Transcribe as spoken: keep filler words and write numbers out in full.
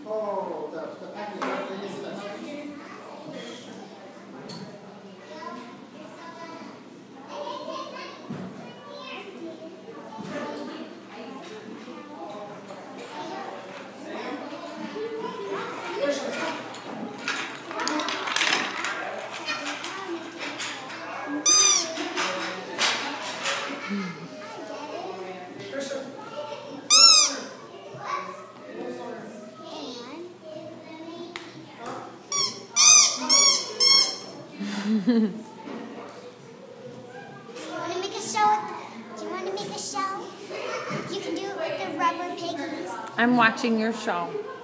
Oh, the, the package. Is it a Do you want to make a show? Do you want to make a show? You can do it with the rubber piggies. I'm watching your show.